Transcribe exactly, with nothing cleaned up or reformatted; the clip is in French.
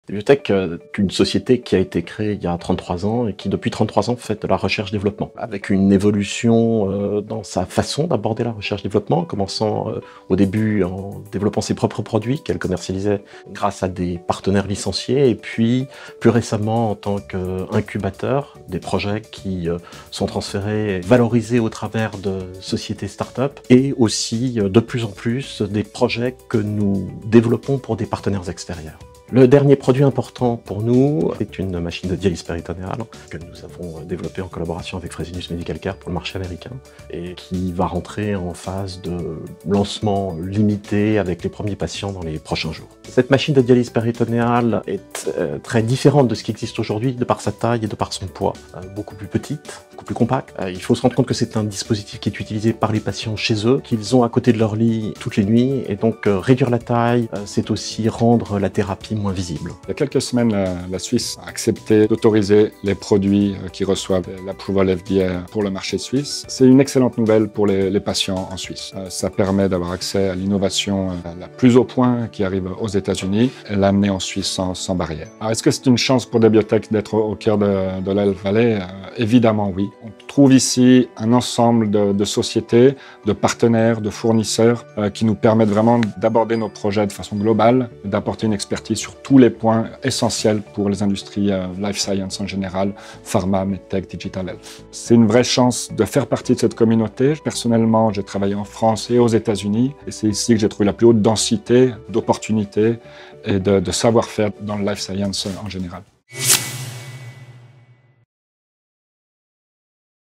Debiotech est une société qui a été créée il y a trente-trois ans et qui depuis trente-trois ans fait de la recherche-développement, avec une évolution euh, dans sa façon d'aborder la recherche-développement, commençant euh, au début en développant ses propres produits qu'elle commercialisait grâce à des partenaires licenciés, et puis plus récemment en tant qu'incubateur, des projets qui euh, sont transférés, valorisés au travers de sociétés start-up, et aussi euh, de plus en plus des projets que nous développons pour des partenaires extérieurs. Le dernier produit important pour nous est une machine de dialyse péritonéale que nous avons développée en collaboration avec Fresenius Medical Care pour le marché américain et qui va rentrer en phase de lancement limité avec les premiers patients dans les prochains jours. Cette machine de dialyse péritonéale est euh, très différente de ce qui existe aujourd'hui de par sa taille et de par son poids. Euh, beaucoup plus petite, beaucoup plus compacte. Euh, il faut se rendre compte que c'est un dispositif qui est utilisé par les patients chez eux, qu'ils ont à côté de leur lit toutes les nuits, et donc euh, réduire la taille, euh, c'est aussi rendre la thérapie moins visible. Il y a quelques semaines, la, la Suisse a accepté d'autoriser les produits qui reçoivent l'approval F D A pour le marché suisse. C'est une excellente nouvelle pour les, les patients en Suisse. Ça permet d'avoir accès à l'innovation la plus au point qui arrive aux États-Unis et l'amener en Suisse sans, sans barrière. Alors, est-ce que c'est une chance pour Debiotech d'être au cœur de, de l'Elbe Valley? euh, Évidemment, oui. On trouve ici un ensemble de, de sociétés, de partenaires, de fournisseurs euh, qui nous permettent vraiment d'aborder nos projets de façon globale, d'apporter une expertise sur tous les points essentiels pour les industries euh, life science en général, pharma, medtech, digital health. C'est une vraie chance de faire partie de cette communauté. Personnellement, j'ai travaillé en France et aux États-Unis et c'est ici que j'ai trouvé la plus haute densité d'opportunités et de, de savoir-faire dans le life science en général.